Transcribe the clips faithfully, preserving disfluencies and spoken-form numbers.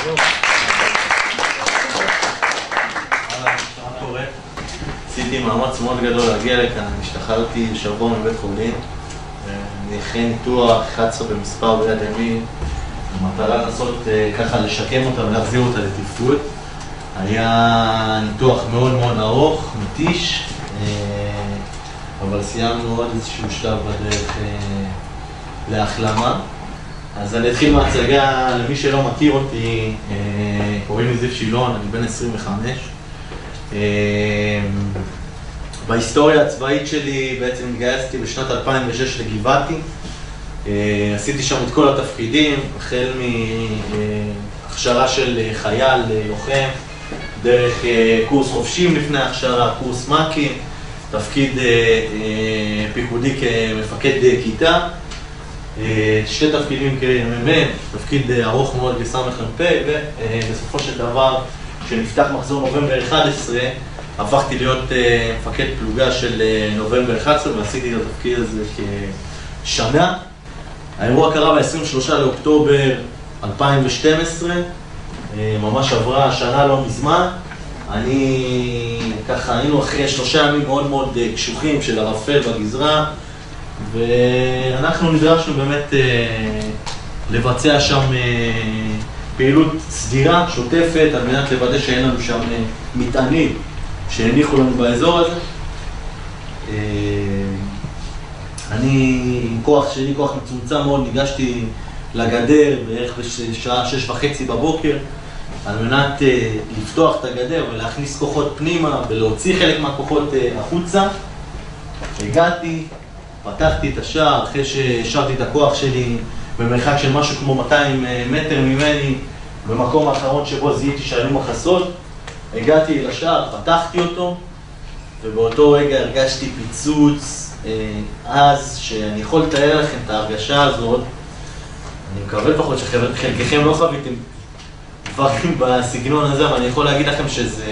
עשיתי מאמץ מאוד גדול להגיע לכאן, השתחררתי שבוע מבית חולים, אני אחרי ניתוח אחת עשרה במספר ביד ימין, במטרה לנסות ככה לשקם אותה ולהחזיר אותה לתפקוד. היה ניתוח מאוד מאוד ארוך, מתיש, אבל סיימנו עוד איזשהו שלב בדרך להחלמה. אז אני אתחיל מההצגה, למי שלא מכיר אותי, קוראים לי זיו שילון, אני בן עשרים וחמש. בהיסטוריה הצבאית שלי בעצם התגייסתי בשנת אלפיים ושש לגבעתי. עשיתי שם את כל התפקידים, החל מהכשרה של חייל לוחם, דרך קורס חופשים לפני הכשרה, קורס מ"כים, תפקיד פיקודי כמפקד כיתה, שתי תפקידים כמ"מ, תפקיד ארוך מאוד כסמ"פ, ובסופו של דבר, כשנפתח מחזור נובמבר אחת עשרה, הפכתי להיות מפקד פלוגה של נובמבר אחת עשרה ועשיתי את התפקיד הזה כשנה. האירוע קרה ב-עשרים ושלושה לאוקטובר אלפיים ושתים עשרה, ממש עברה שנה לא מזמן. אני, ככה, היינו אחרי שלושה ימים מאוד מאוד קשוחים של ערפל בגזרה, ואנחנו נדרשנו באמת לבצע שם פעילות סדירה, שוטפת, על מנת לוודא שאין לנו שם מטענים שהניחו לנו באזור הזה. אני, עם כוח שלי, כוח מצומצם מאוד, ניגשתי לגדר בערך בשעה שש וחצי בבוקר, על מנת לפתוח את הגדר ולהכניס כוחות פנימה ולהוציא חלק מהכוחות החוצה. הגעתי, פתחתי את השער, אחרי שהשארתי את הכוח שלי במרחק של משהו כמו מאתיים מטר ממני, במקום האחרון שבו זיהיתי שהיו מחסות. הגעתי לשער, פתחתי אותו, ובאותו רגע הרגשתי פיצוץ אז, שאני יכול לתאר לכם את ההרגשה הזאת. אני מקווה לפחות שחלקכם לא חוויתם דברים בסגנון הזה, אבל אני יכול להגיד לכם שזה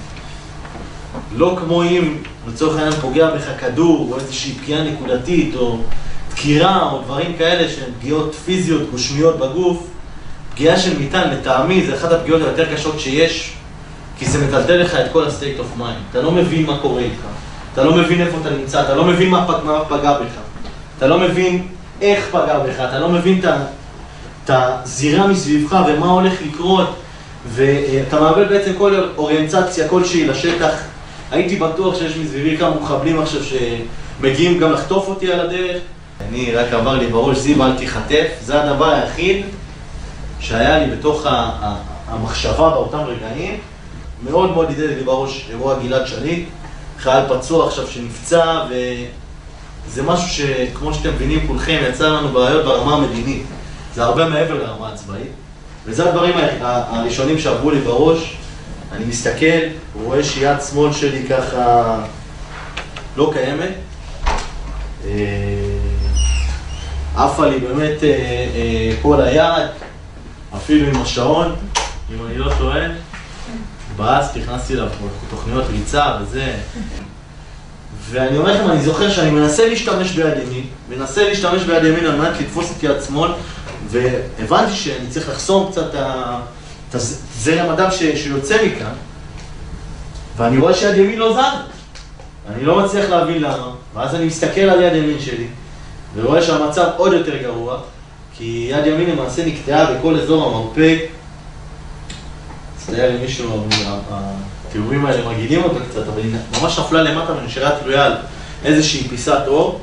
לא כמו אם לצורך העניין פוגע בך כדור, או איזושהי פגיעה נקודתית, או דקירה, או דברים כאלה שהן פגיעות פיזיות, גושמיות בגוף. פגיעה של מטען, לטעמי, זה אחת הפגיעות היותר קשות שיש, כי זה מטלטל לך את כל ה-state of mind. אתה לא מבין מה קורה איתך, אתה לא מבין איפה אתה נמצא, אתה לא מבין מה פגע בך, אתה לא מבין איך פגע בך, אתה לא מבין את הזירה מסביבך ומה הולך לקרות, ואתה מאבד בעצם כל אוריינטציה כלשהי לשטח. הייתי בטוח שיש מסביבי כמה מחבלים עכשיו שמגיעים גם לחטוף אותי על הדרך. אני רק עבר לי בראש, זיו אל תיחטף, זה הדבר היחיד שהיה לי בתוך המחשבה באותם רגעים. מאוד מאוד ידע לי בראש אירוע גלעד שליט, חייל פצוע עכשיו שנפצע, וזה משהו שכמו שאתם מבינים כולכם יצא לנו בעיות ברמה המדינית. זה הרבה מעבר לרמה הצבאית, וזה הדברים הראשונים שעברו לי בראש. אני מסתכל, רואה שיד שמאל שלי ככה לא קיימת. עפה לי באמת כל היד, אפילו עם השעון, אם אני לא טועה. באז, נכנסתי לתוכניות ריצה וזה. ואני אומר לכם, אני זוכר שאני מנסה להשתמש ביד ימין, מנסה להשתמש ביד ימין על מנת לתפוס את יד שמאל, והבנתי שאני צריך לחסום קצת את זרם הדם שיוצא מכאן, ואני רואה שיד ימין לא זז. אני לא מצליח להבין למה, ואז אני מסתכל על יד ימין שלי, ורואה שהמצב עוד יותר גרוע, כי יד ימין למעשה נקטעה בכל אזור המרפק. מצטער למישהו, התיאורים האלה מגידים אותו קצת, אבל היא ממש נפלה למטה ונשארה תלויה על איזושהי פיסת אור.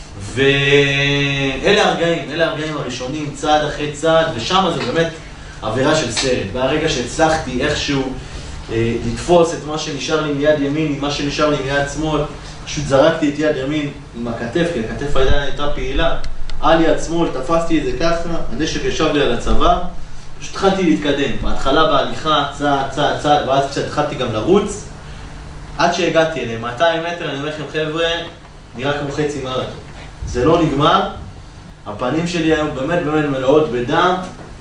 ואלה הרגעים, אלה הרגעים הראשונים, צעד אחרי צעד, ושם זה באמת עבירה של סרט. והרגע שהצלחתי איכשהו אה, לתפוס את מה שנשאר לי מיד ימין, עם מה שנשאר לי מיד שמאל, פשוט זרקתי את יד ימין עם הכתף, כי הכתף הייתה פעילה, על יד שמאל, תפסתי את זה ככה, הנשק ישב לי על הצבא, פשוט התחלתי להתקדם. בהתחלה בהליכה, צעד, צעד, צעד, ואז קצת התחלתי גם לרוץ, עד שהגעתי אליהם, מאתיים מטר, אני אומר לכם חבר'ה, נראה כמו חצי מרתון. זה לא נגמר, הפנים שלי היו באמת באמת מלאות בדם,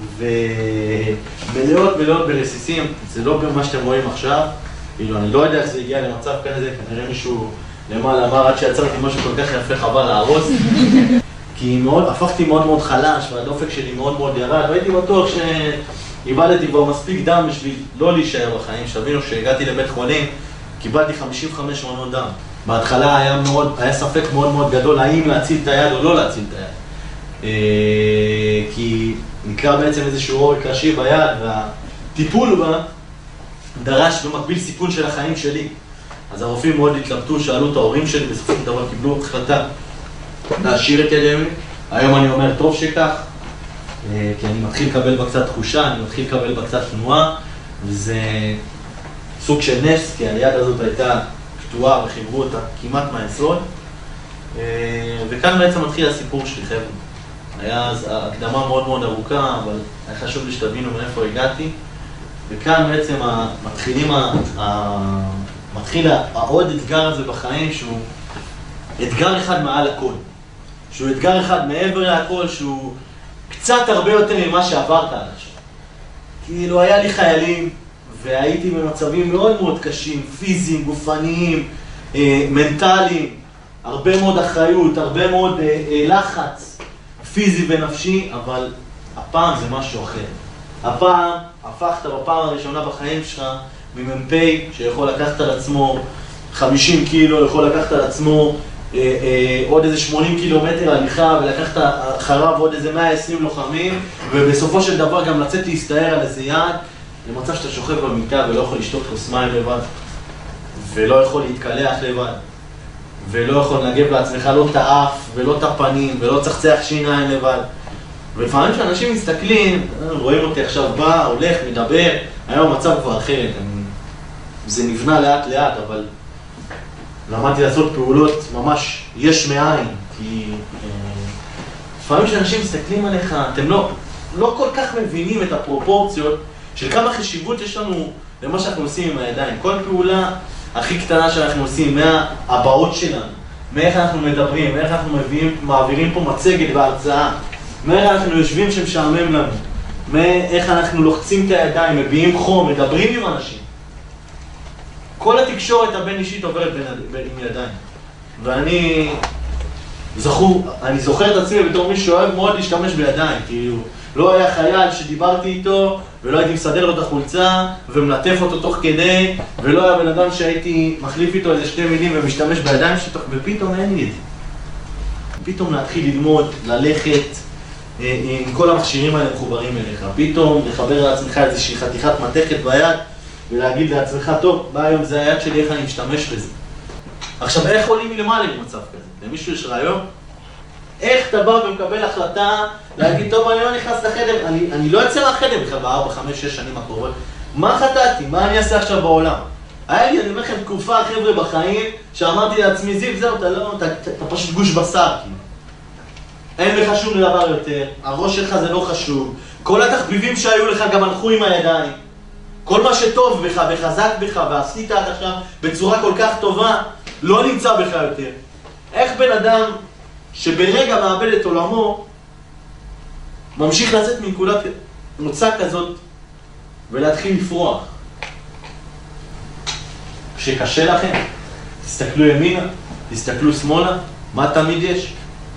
ומלאות מלאות ברסיסים, זה לא במה שאתם רואים עכשיו, כאילו אני לא יודע איך זה הגיע למצב כזה, כנראה מישהו למעלה אמר עד שיצרתי משהו כל כך יפה חבל להרוס, כי מאוד, הפכתי מאוד מאוד חלש, והדופק שלי מאוד מאוד ירד, והייתי בטוח איבדתי כבר מספיק דם בשביל לא להישאר בחיים. שתבינו שהגעתי לבית חולים, קיבלתי חמישים וחמש מנות דם. בהתחלה היה, מאוד, היה ספק מאוד מאוד גדול האם להציל את היד או לא להציל את היד. כי נקרא בעצם איזשהו עורק ראשי ביד, והטיפול בה דרש במקביל סיכון של החיים שלי. אז הרופאים מאוד התלבטו, שאלו את ההורים שלי, בסופו של דבר קיבלו החלטה להשאיר את ידי. היום אני אומר טוב שכך, כי אני מתחיל לקבל בה קצת תחושה, אני מתחיל לקבל בה קצת תנועה, וזה סוג של נס, כי היד הזאת הייתה קטועה וחיברו אותה כמעט מהיסוד. וכאן בעצם מתחיל הסיפור שלי, חבר'ה. היה אז הקדמה מאוד מאוד ארוכה, אבל היה חשוב לי שתבינו מאיפה הגעתי. וכאן בעצם מתחילים, מתחיל העוד אתגר הזה בחיים, שהוא אתגר אחד מעל הכל. שהוא אתגר אחד מעבר להכל, שהוא קצת הרבה יותר ממה שעברת עד עכשיו. כאילו היה לי חיילים, והייתי במצבים מאוד מאוד קשים, פיזיים, גופניים, אה, מנטליים, הרבה מאוד אחריות, הרבה מאוד אה, אה, לחץ פיזי ונפשי, אבל הפעם זה משהו אחר. הפעם הפכת בפעם הראשונה בחיים שלך ממ"פ שיכול לקחת על עצמו חמישים קילו, יכול לקחת על עצמו אה, אה, עוד איזה שמונים קילומטר הליכה ולקחת אחריו עוד איזה מאה ועשרים לוחמים, ובסופו של דבר גם לצאת להסתער על איזה יעד, למצב שאתה שוכב במיטה ולא יכול לשתות כוס מים לבד, ולא יכול להתקלח לבד, ולא יכול לנגב לעצמך לא את האף ולא את הפנים ולא צחצח שיניים לבד. ולפעמים כשאנשים מסתכלים, רואים אותי עכשיו בא, הולך, מדבר, היום המצב כבר אחרת, זה נבנה לאט לאט, אבל למדתי לעשות פעולות ממש יש מאין, כי לפעמים כשאנשים מסתכלים עליך, אתם לא, לא כל כך מבינים את הפרופורציות של כמה חשיבות יש לנו למה שאנחנו עושים עם הידיים. כל פעולה הכי קטנה שאנחנו עושים, מהבעות שלנו, מאיך אנחנו מדברים, מאיך אנחנו מביאים, מעבירים פה מצגת בהרצאה, מאיך אנחנו יושבים שמשעמם לנו, מאיך אנחנו לוחצים את הידיים, מביאים חום, מדברים עם אנשים. כל התקשורת הבין אישית עוברת בין, בין, עם ידיים. ואני זכור, אני זוכר את עצמי בתור מי שאוהב מאוד להשתמש בידיים, כאילו לא היה חייל שדיברתי איתו ולא הייתי מסדר לו את החולצה ומלטף אותו תוך כדי, ולא היה בן אדם שהייתי מחליף איתו איזה שתי מילים ומשתמש בידיים שתוך, ופתאום אין לי את זה. פתאום להתחיל ללמוד, ללכת, עם כל המכשירים האלה מחוברים אליך, פתאום לחבר לעצמך איזושהי חתיכת מתכת ביד ולהגיד לעצמך, טוב, בא היום זה היד שלי, איך אני משתמש בזה. עכשיו, איך עולים מלמעלה במצב כזה? למישהו יש רעיון? איך אתה בא ומקבל החלטה להגיד, טוב, אני לא נכנס לחדר, אני, אני לא יוצא מהחדר בכלל בארבע, חמש, שש שנים הקרובות. מה חטאתי? מה אני אעשה עכשיו בעולם? היה לי, אני אומר לכם, תקופה חבר'ה בחיים, שאמרתי לעצמי, זיו, זהו, אתה לא, אתה, אתה, אתה פשוט גוש בשר, כאילו. אין לך שום דבר יותר, הראש שלך זה לא חשוב, כל התחביבים שהיו לך גם הלכו עם הידיים. כל מה שטוב בך וחזק בך ועשית עד עכשיו בצורה כל כך טובה, לא נמצא בך יותר. איך בן אדם שברגע מאבד את עולמו, ממשיך לצאת מנקודת מוצא כזאת ולהתחיל לפרוח? כשקשה לכם, תסתכלו ימינה, תסתכלו שמאלה, מה תמיד יש?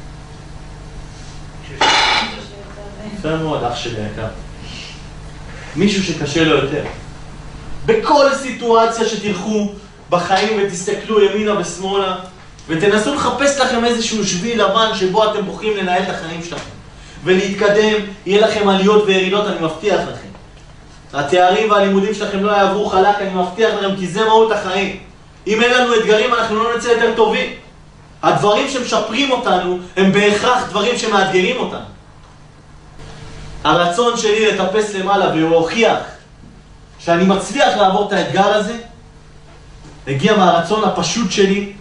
יפה מאוד, אח שלי יקר. מישהו שקשה לו יותר. בכל סיטואציה שתלכו בחיים ותסתכלו ימינה ושמאלה, ותנסו לחפש לכם איזשהו שביל לבן שבו אתם בוחרים לנהל את החיים שלכם ולהתקדם, יהיה לכם עליות וירידות, אני מבטיח לכם. התארים והלימודים שלכם לא יעברו חלק, אני מבטיח לכם, כי זה מהות החיים. אם אין לנו אתגרים, אנחנו לא נצא יותר טובים. הדברים שמשפרים אותנו הם בהכרח דברים שמאתגרים אותנו. הרצון שלי לטפס למעלה ולהוכיח שאני מצליח לעבור את האתגר הזה, הגיע מהרצון הפשוט שלי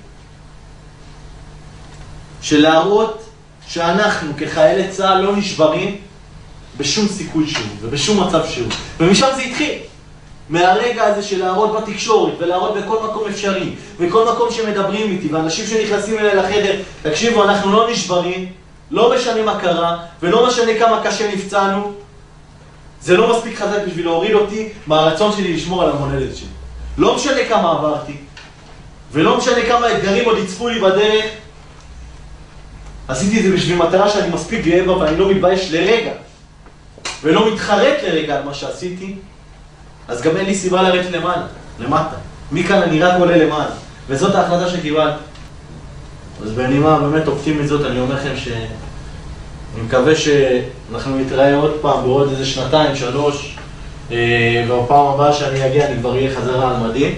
של להראות שאנחנו כחיילי צה"ל לא נשברים בשום סיכוי שהוא ובשום מצב שהוא. ומשם זה התחיל. מהרגע הזה של להראות בתקשורת ולהראות בכל מקום אפשרי, בכל מקום שמדברים איתי, ואנשים שנכנסים אליי לחדר, תקשיבו, אנחנו לא נשברים, לא משנה מה קרה, ולא משנה כמה קשה נפצענו, זה לא מספיק חזק בשביל להוריד אותי מהרצון שלי לשמור על המולדת שלי. לא משנה כמה עברתי, ולא משנה כמה אתגרים עוד יצפו לי בדרך, עשיתי את זה בשביל מטרה שאני מספיק גאה בה ואני לא מתבייש לרגע ולא מתחרט לרגע על מה שעשיתי, אז גם אין לי סיבה לרדת למעלה, למטה. מכאן אני רק עולה למעלה, וזאת ההחלטה שקיבלתי. אז בנימה באמת אופטימית זאת, אני אומר לכם שאני מקווה שאנחנו נתראה עוד פעם בעוד איזה שנתיים, שלוש, ובפעם הבאה שאני אגיע אני כבר אהיה חזרה על מדים.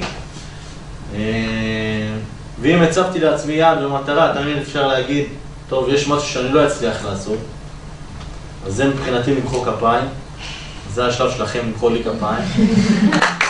ואם הצבתי לעצמי יד ומטרה, תמיד אפשר להגיד, טוב, יש משהו שאני לא אצליח לעשות, אז זה מבחינתי למחוא כפיים, זה השלב שלכם למחוא לי כפיים.